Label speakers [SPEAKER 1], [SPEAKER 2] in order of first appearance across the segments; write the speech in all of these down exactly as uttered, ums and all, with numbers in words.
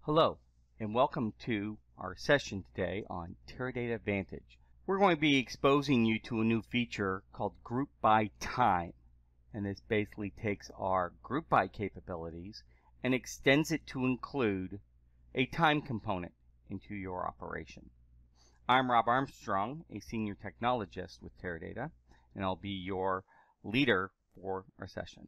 [SPEAKER 1] Hello, and welcome to our session today on Teradata Vantage. We're going to be exposing you to a new feature called Group by Time. And this basically takes our group by capabilities and extends it to include a time component into your operation. I'm Rob Armstrong, a senior technologist with Teradata, and I'll be your leader for our session.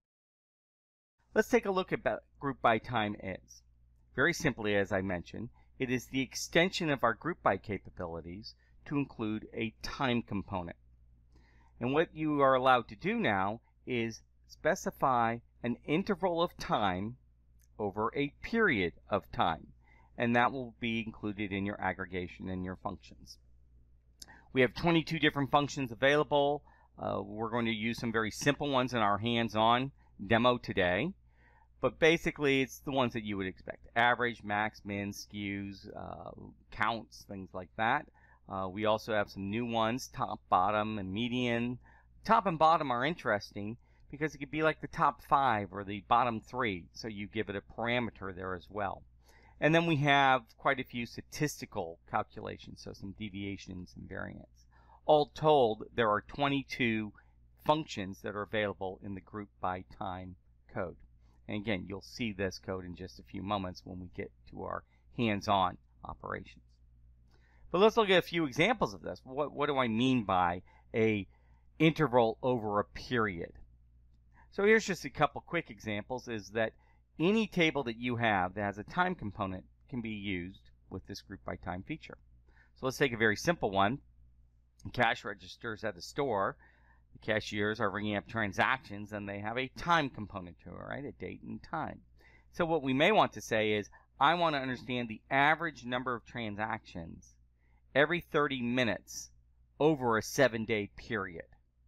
[SPEAKER 1] Let's take a look at what Group by Time is. Very simply, as I mentioned, it is the extension of our group by capabilities to include a time component. And what you are allowed to do now is specify an interval of time over a period of time. And that will be included in your aggregation and your functions. We have twenty-two different functions available. Uh, we're going to use some very simple ones in our hands-on demo today. But basically, it's the ones that you would expect. Average, max, min, skews, uh, counts, things like that. Uh, we also have some new ones, top, bottom, and median. Top and bottom are interesting because it could be like the top five or the bottom three. So you give it a parameter there as well. And then we have quite a few statistical calculations, so some deviations and variance. All told, there are twenty-two functions that are available in the group by time code. And again, you'll see this code in just a few moments when we get to our hands-on operations. But let's look at a few examples of this. What, what do I mean by a interval over a period? So here's just a couple quick examples, is that any table that you have that has a time component can be used with this group by time feature. So let's take a very simple one. Cash registers at a store. The cashiers are ringing up transactions and they have a time component to it, right? A date and time. So what we may want to say is, I want to understand the average number of transactions every thirty minutes over a seven day period.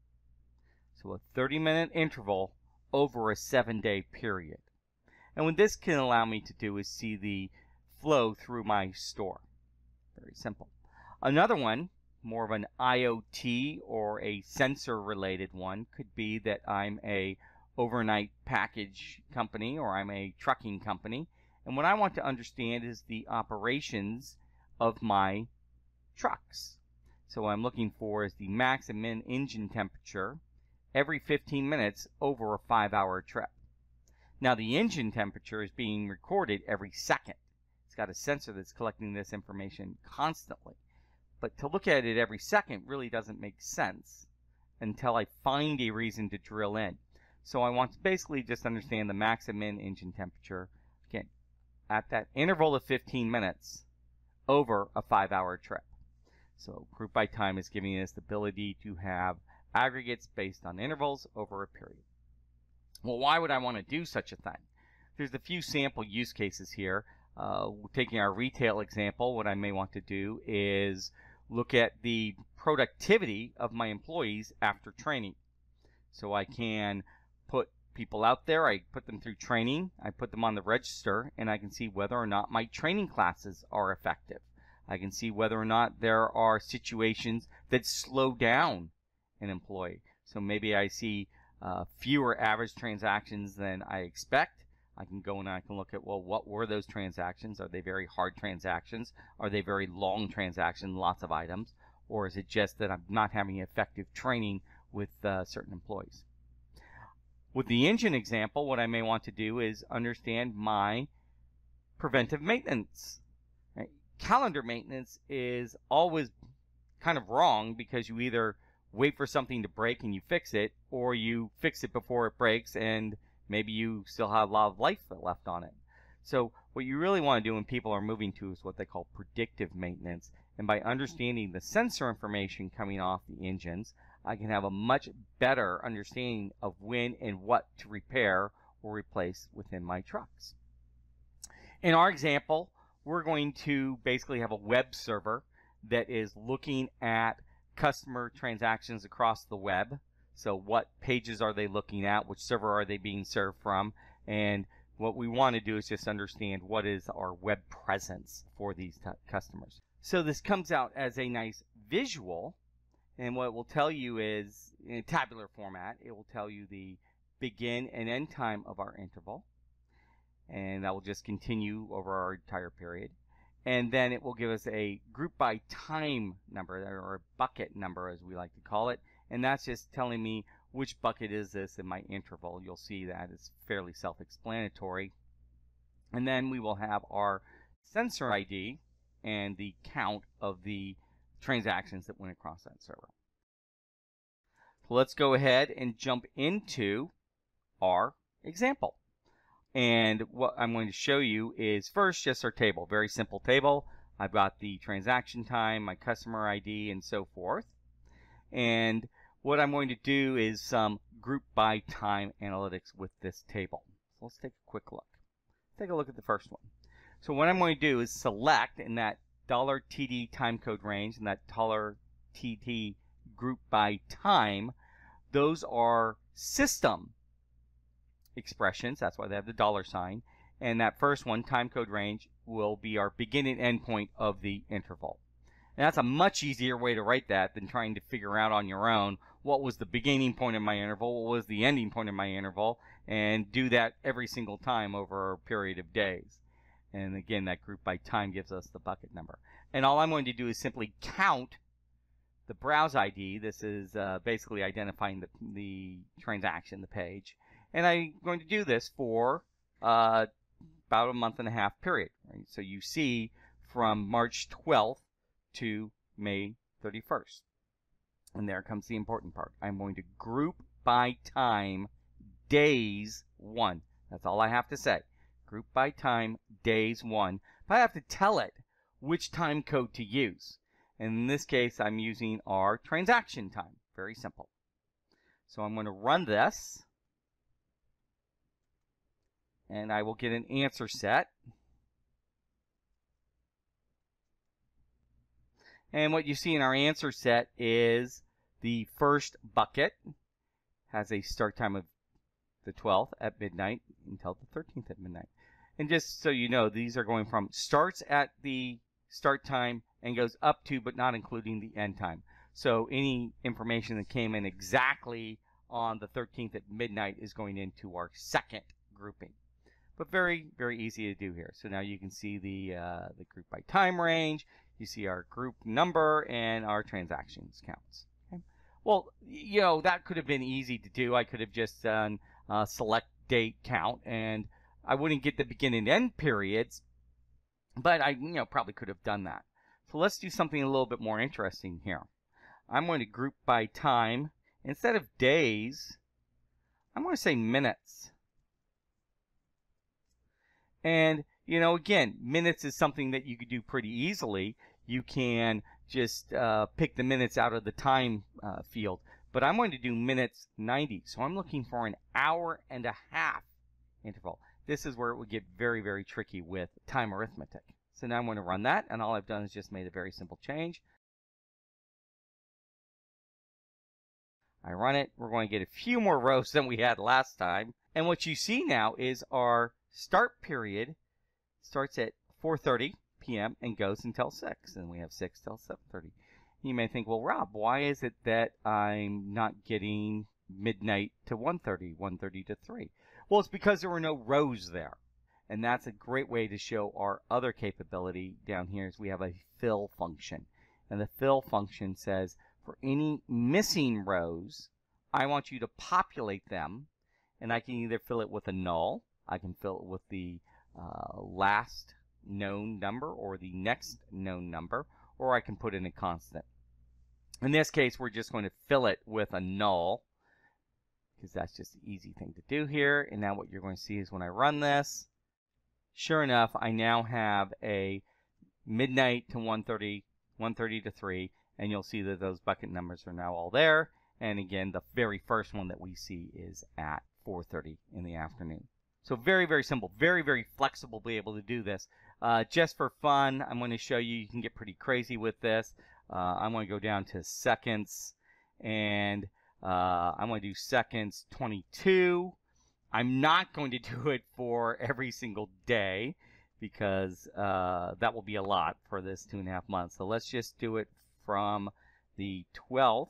[SPEAKER 1] So a thirty minute interval over a seven day period. And what this can allow me to do is see the flow through my store. Very simple. Another one, more of an I O T or a sensor related one, could be that I'm a overnight package company or I'm a trucking company, and what I want to understand is the operations of my trucks. So what I'm looking for is the max and min engine temperature every fifteen minutes over a five hour trip. Now the engine temperature is being recorded every second. It's got a sensor that's collecting this information constantly. But to look at it every second really doesn't make sense until I find a reason to drill in. So I want to basically just understand the max and min engine temperature, again, at that interval of fifteen minutes over a five hour trip. So group by time is giving us the ability to have aggregates based on intervals over a period. Well, why would I want to do such a thing? There's a few sample use cases here. Uh, taking our retail example, what I may want to do is look at the productivity of my employees after training. So I can put people out there, I put them through training, I put them on the register, and I can see whether or not my training classes are effective. I can see whether or not there are situations that slow down an employee. So maybe I see uh, fewer average transactions than I expect. I can go and I can look at, well, what were those transactions? Are they very hard transactions? Are they very long transactions, lots of items? Or is it just that I'm not having effective training with uh, certain employees? With the engine example, what I may want to do is understand my preventive maintenance. Right? Calendar maintenance is always kind of wrong because you either wait for something to break and you fix it, or you fix it before it breaks and maybe you still have a lot of life left on it. So what you really want to do when people are moving to is what they call predictive maintenance. And by understanding the sensor information coming off the engines, I can have a much better understanding of when and what to repair or replace within my trucks. In our example, we're going to basically have a web server that is looking at customer transactions across the web. So what pages are they looking at? Which server are they being served from? And what we want to do is just understand what is our web presence for these customers. So this comes out as a nice visual. And what it will tell you is, in a tabular format, it will tell you the begin and end time of our interval. and that will just continue over our entire period. And then it will give us a group by time number, or a bucket number as we like to call it, and that's just telling me which bucket is this in my interval. You'll see that it's fairly self-explanatory. And then we will have our sensor I D and the count of the transactions that went across that server. So let's go ahead and jump into our example. And what I'm going to show you is first just our table, very simple table. I've got the transaction time, my customer I D, and so forth. And what I'm going to do is some group by time analytics with this table. So let's take a quick look. Take a look at the first one. So what I'm going to do is select in that $T D timecode range and that $T D group by time. Those are system expressions. That's why they have the dollar sign. And that first one, timecode range, will be our begin and end point of the interval. And that's a much easier way to write that than trying to figure out on your own what was the beginning point of my interval, what was the ending point of my interval, and do that every single time over a period of days. And again, that group by time gives us the bucket number. And all I'm going to do is simply count the browse I D. This is uh, basically identifying the, the transaction, the page. And I'm going to do this for uh, about a month and a half period. Right? So you see from March twelfth to May thirty-first. And there comes the important part. I'm going to group by time days one. That's all I have to say. Group by time days one. But I have to tell it which time code to use. And in this case, I'm using our transaction time. Very simple. So I'm going to run this. And I will get an answer set. And what you see in our answer set is the first bucket has a start time of the twelfth at midnight until the thirteenth at midnight. And just so you know, these are going from starts at the start time and goes up to but not including the end time. So any information that came in exactly on the thirteenth at midnight is going into our second grouping. But very, very easy to do here. So now you can see the, uh, the group by time range. You see our group number and our transactions counts. Okay? Well, you know, that could have been easy to do. I could have just done uh, select date count, and I wouldn't get the begin and end periods, but I you know, probably could have done that. So let's do something a little bit more interesting here. I'm going to group by time. Instead of days, I'm going to say minutes. And, you know, again, minutes is something that you could do pretty easily. You can just uh, pick the minutes out of the time uh, field. But I'm going to do minutes ninety. So I'm looking for an hour and a half interval. This is where it would get very, very tricky with time arithmetic. So now I'm going to run that, and all I've done is just made a very simple change. I run it. We're going to get a few more rows than we had last time. And what you see now is our start period starts at four thirty p m and goes until six, and we have six till seven thirty. You may think, well, Rob, why is it that I'm not getting midnight to one thirty, one thirty to three? Well, it's because there were no rows there, and that's a great way to show our other capability down here is we have a fill function, and the fill function says for any missing rows, I want you to populate them, and I can either fill it with a null, I can fill it with the uh, last known number or the next known number, or I can put in a constant. In this case, we're just going to fill it with a null because that's just an easy thing to do here. And now what you're going to see is when I run this, sure enough, I now have a midnight to one thirty, one thirty to three, and you'll see that those bucket numbers are now all there. And again, the very first one that we see is at four thirty in the afternoon. So very, very simple, very, very flexible to be able to do this. Uh, just for fun, I'm going to show you, you can get pretty crazy with this. Uh, I'm going to go down to seconds, and uh, I'm going to do seconds twenty-two. I'm not going to do it for every single day because uh, that will be a lot for this two and a half months. So let's just do it from the twelfth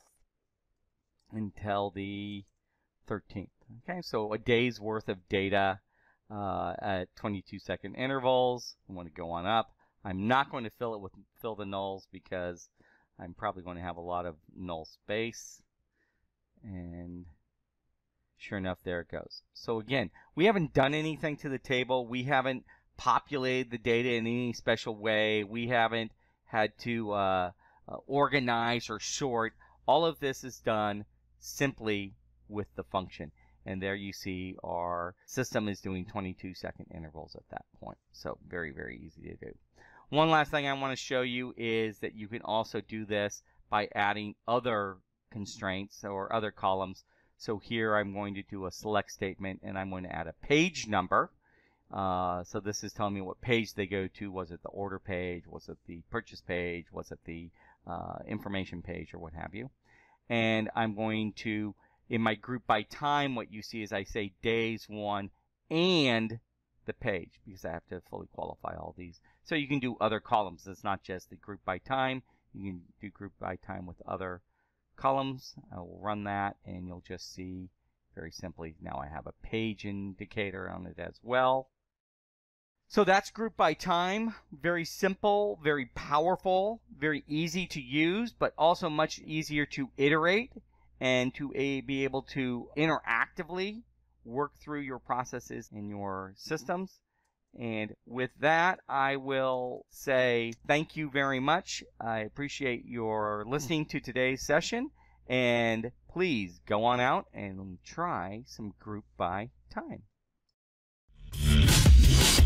[SPEAKER 1] until the thirteenth. Okay, so a day's worth of data. uh, at twenty-two second intervals. I want to go on up. I'm not going to fill it with fill the nulls because I'm probably going to have a lot of null space. And sure enough, there it goes. So again, we haven't done anything to the table. We haven't populated the data in any special way. We haven't had to uh, uh, organize or sort. All of this is done simply with the function. And there you see our system is doing twenty-two second intervals at that point. So very, very easy to do. One last thing I want to show you is that you can also do this by adding other constraints or other columns. So here I'm going to do a select statement, and I'm going to add a page number. Uh, so this is telling me what page they go to. Was it the order page? Was it the purchase page? Was it the uh, information page, or what have you? And I'm going to, in my group by time, what you see is I say days one and the page, because I have to fully qualify all these. So you can do other columns. It's not just the group by time. You can do group by time with other columns. I will run that, and you'll just see very simply now I have a page indicator on it as well. So that's group by time. Very simple, very powerful, very easy to use, but also much easier to iterate and to a, be able to interactively work through your processes in your systems. And with that, I will say thank you very much. I appreciate your listening to today's session. And please go on out and try some group by time.